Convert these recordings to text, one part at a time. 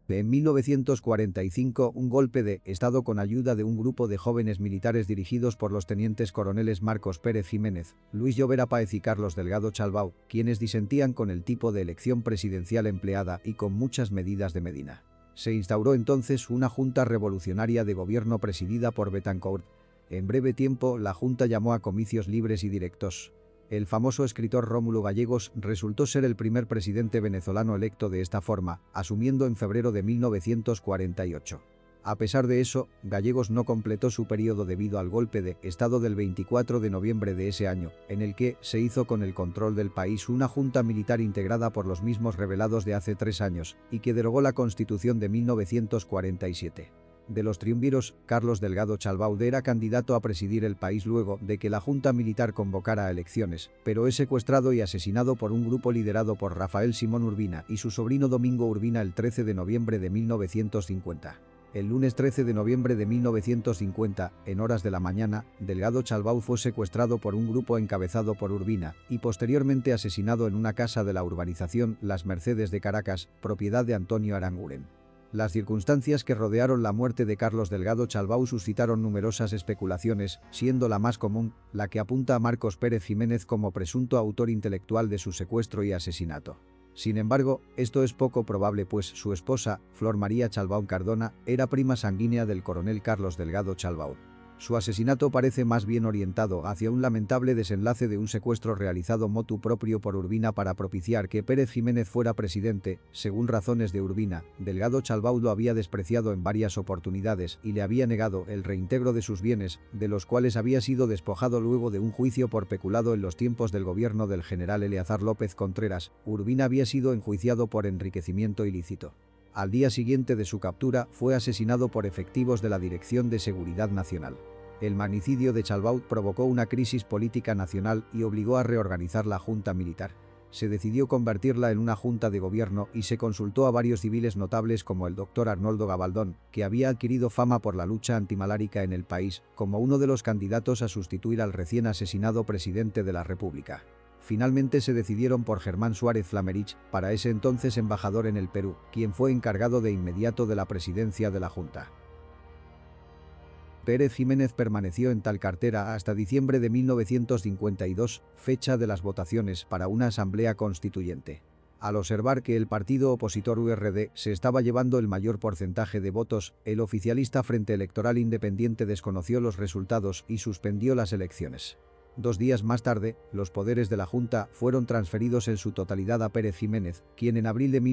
En 1945, un golpe de Estado con ayuda de un grupo de jóvenes militares dirigidos por los tenientes coroneles Marcos Pérez Jiménez, Luis Llobera Páez y Carlos Delgado Chalbaud, quienes disentían con el tipo de elección presidencial empleada y con muchas medidas de Medina. Se instauró entonces una junta revolucionaria de gobierno presidida por Betancourt. En breve tiempo, la junta llamó a comicios libres y directos. El famoso escritor Rómulo Gallegos resultó ser el primer presidente venezolano electo de esta forma, asumiendo en febrero de 1948. A pesar de eso, Gallegos no completó su periodo debido al golpe de Estado del 24 de noviembre de ese año, en el que se hizo con el control del país una junta militar integrada por los mismos rebelados de hace 3 años, y que derogó la Constitución de 1947. De los triunviros, Carlos Delgado Chalbaud era candidato a presidir el país luego de que la junta militar convocara a elecciones, pero es secuestrado y asesinado por un grupo liderado por Rafael Simón Urbina y su sobrino Domingo Urbina el 13 de noviembre de 1950. El lunes 13 de noviembre de 1950, en horas de la mañana, Delgado Chalbaud fue secuestrado por un grupo encabezado por Urbina y posteriormente asesinado en una casa de la urbanización Las Mercedes de Caracas, propiedad de Antonio Aranguren. Las circunstancias que rodearon la muerte de Carlos Delgado Chalbaud suscitaron numerosas especulaciones, siendo la más común la que apunta a Marcos Pérez Jiménez como presunto autor intelectual de su secuestro y asesinato. Sin embargo, esto es poco probable pues su esposa, Flor María Chalbaud Cardona, era prima sanguínea del coronel Carlos Delgado Chalbaud. Su asesinato parece más bien orientado hacia un lamentable desenlace de un secuestro realizado motu proprio por Urbina para propiciar que Pérez Jiménez fuera presidente. Según razones de Urbina, Delgado Chalbaud lo había despreciado en varias oportunidades y le había negado el reintegro de sus bienes, de los cuales había sido despojado luego de un juicio por peculado en los tiempos del gobierno del general Eleazar López Contreras. Urbina había sido enjuiciado por enriquecimiento ilícito. Al día siguiente de su captura, fue asesinado por efectivos de la Dirección de Seguridad Nacional. El magnicidio de Chalbaud provocó una crisis política nacional y obligó a reorganizar la junta militar. Se decidió convertirla en una junta de gobierno y se consultó a varios civiles notables como el doctor Arnoldo Gabaldón, que había adquirido fama por la lucha antimalárica en el país, como uno de los candidatos a sustituir al recién asesinado presidente de la República. Finalmente se decidieron por Germán Suárez Flamerich, para ese entonces embajador en el Perú, quien fue encargado de inmediato de la presidencia de la Junta. Pérez Jiménez permaneció en tal cartera hasta diciembre de 1952, fecha de las votaciones para una asamblea constituyente. Al observar que el partido opositor URD se estaba llevando el mayor porcentaje de votos, el oficialista Frente Electoral Independiente desconoció los resultados y suspendió las elecciones. 2 días más tarde, los poderes de la Junta fueron transferidos en su totalidad a Pérez Jiménez, quien en abril de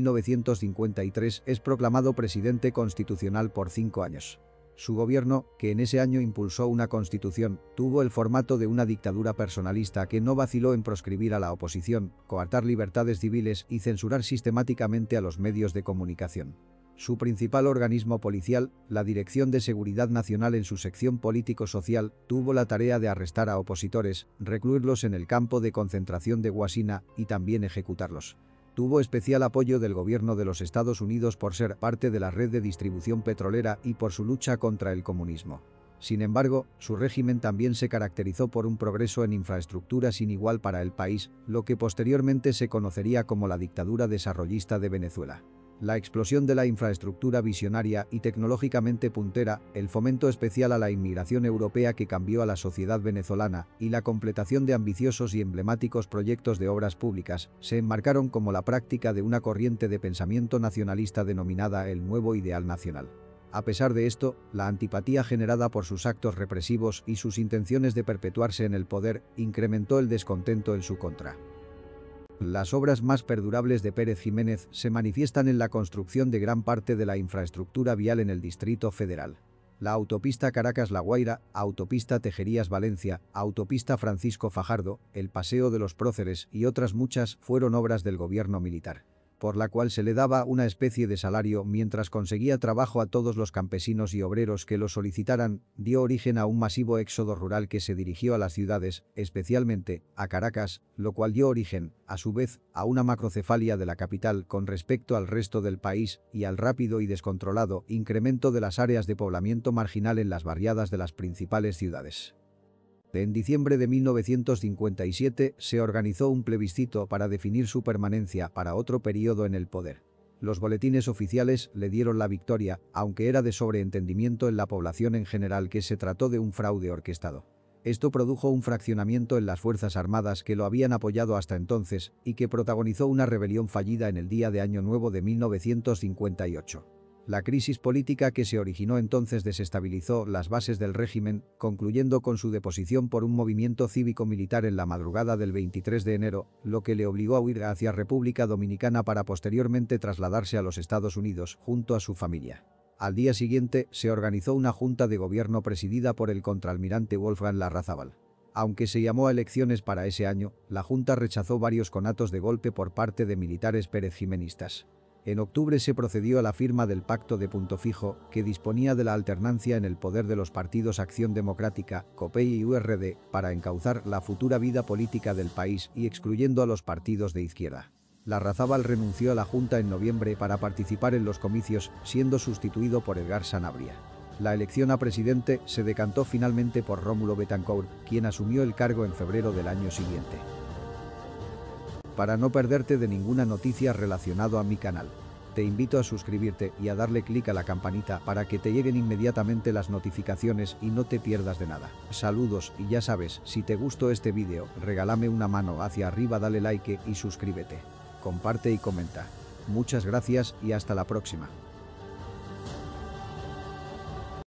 1953 es proclamado presidente constitucional por 5 años. Su gobierno, que en ese año impulsó una constitución, tuvo el formato de una dictadura personalista que no vaciló en proscribir a la oposición, coartar libertades civiles y censurar sistemáticamente a los medios de comunicación. Su principal organismo policial, la Dirección de Seguridad Nacional en su sección político-social, tuvo la tarea de arrestar a opositores, recluirlos en el campo de concentración de Guasina y también ejecutarlos. Tuvo especial apoyo del gobierno de los Estados Unidos por ser parte de la red de distribución petrolera y por su lucha contra el comunismo. Sin embargo, su régimen también se caracterizó por un progreso en infraestructura sin igual para el país, lo que posteriormente se conocería como la dictadura desarrollista de Venezuela. La explosión de la infraestructura visionaria y tecnológicamente puntera, el fomento especial a la inmigración europea que cambió a la sociedad venezolana y la completación de ambiciosos y emblemáticos proyectos de obras públicas se enmarcaron como la práctica de una corriente de pensamiento nacionalista denominada el Nuevo Ideal Nacional. A pesar de esto, la antipatía generada por sus actos represivos y sus intenciones de perpetuarse en el poder incrementó el descontento en su contra. Las obras más perdurables de Pérez Jiménez se manifiestan en la construcción de gran parte de la infraestructura vial en el Distrito Federal. La autopista Caracas-La Guaira, autopista Tejerías-Valencia, autopista Francisco Fajardo, el Paseo de los Próceres y otras muchas fueron obras del gobierno militar, por la cual se le daba una especie de salario mientras conseguía trabajo a todos los campesinos y obreros que lo solicitaran. Dio origen a un masivo éxodo rural que se dirigió a las ciudades, especialmente a Caracas, lo cual dio origen, a su vez, a una macrocefalia de la capital con respecto al resto del país y al rápido y descontrolado incremento de las áreas de poblamiento marginal en las barriadas de las principales ciudades. En diciembre de 1957 se organizó un plebiscito para definir su permanencia para otro periodo en el poder. Los boletines oficiales le dieron la victoria, aunque era de sobreentendimiento en la población en general que se trató de un fraude orquestado. Esto produjo un fraccionamiento en las Fuerzas Armadas que lo habían apoyado hasta entonces y que protagonizó una rebelión fallida en el día de Año Nuevo de 1958. La crisis política que se originó entonces desestabilizó las bases del régimen, concluyendo con su deposición por un movimiento cívico-militar en la madrugada del 23 de enero, lo que le obligó a huir hacia República Dominicana para posteriormente trasladarse a los Estados Unidos junto a su familia. Al día siguiente, se organizó una junta de gobierno presidida por el contraalmirante Wolfgang Larrazábal. Aunque se llamó a elecciones para ese año, la junta rechazó varios conatos de golpe por parte de militares perejimenistas. En octubre se procedió a la firma del Pacto de Punto Fijo, que disponía de la alternancia en el poder de los partidos Acción Democrática, COPEI y URD, para encauzar la futura vida política del país y excluyendo a los partidos de izquierda. Larrazábal renunció a la Junta en noviembre para participar en los comicios, siendo sustituido por Edgar Sanabria. La elección a presidente se decantó finalmente por Rómulo Betancourt, quien asumió el cargo en febrero del año siguiente. Para no perderte de ninguna noticia relacionada a mi canal, te invito a suscribirte y a darle clic a la campanita para que te lleguen inmediatamente las notificaciones y no te pierdas de nada. Saludos y ya sabes, si te gustó este vídeo, regálame una mano hacia arriba, dale like y suscríbete. Comparte y comenta. Muchas gracias y hasta la próxima.